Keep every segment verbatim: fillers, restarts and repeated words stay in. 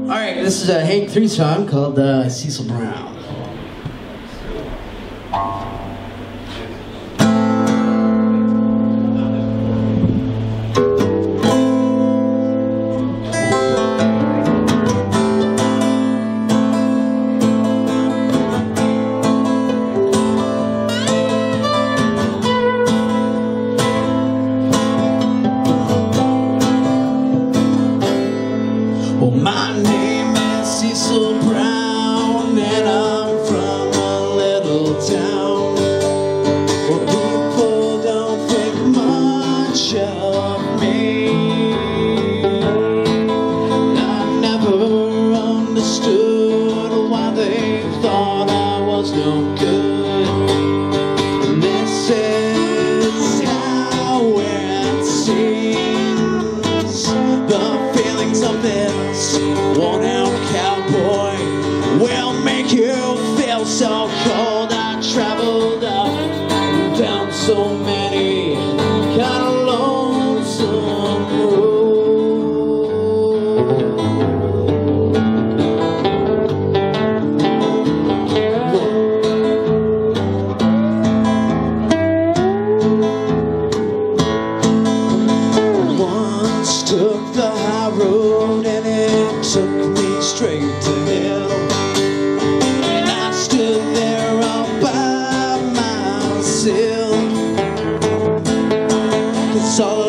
Alright, this is a Hank three song called uh, Cecil Brown. Well, my name is Cecil Brown, and I'm from a little town where people don't think much of me. I never understood why they thought I was no good. And this is how it seems. The feelings of this worn out cowboy will make you feel so cold. I traveled up and down so many kind of lonesome Once took the high road and it took me straight to hell, and I stood there all by myself, 'cause all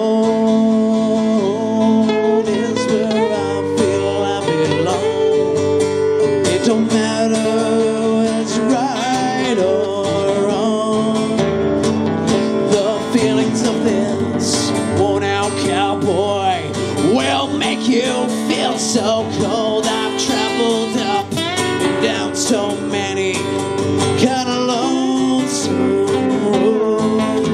alone is where I feel I belong. It don't matter what's right or wrong. The feelings of this worn out cowboy will make you feel so cold. I've traveled up and down so many kind of lonesome roads.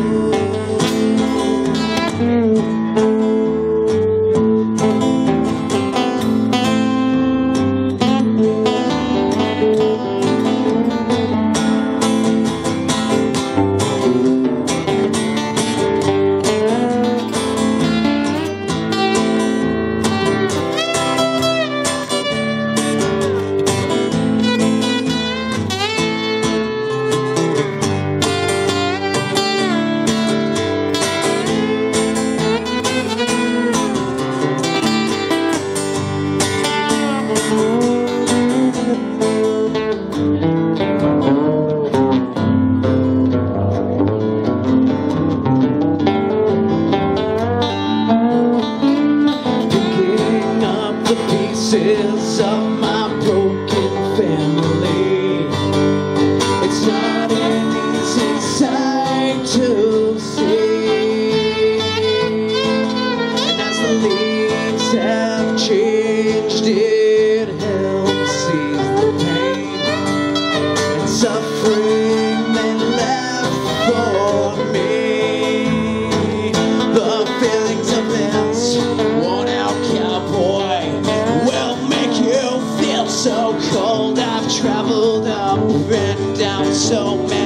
Pieces of my broken family, it's not an easy sight to see. And as the leaves have changed, it helps ease the pain and suffering they left for me. The feelings of this worn out cowboy will make you feel so cold. I've traveled up and down so many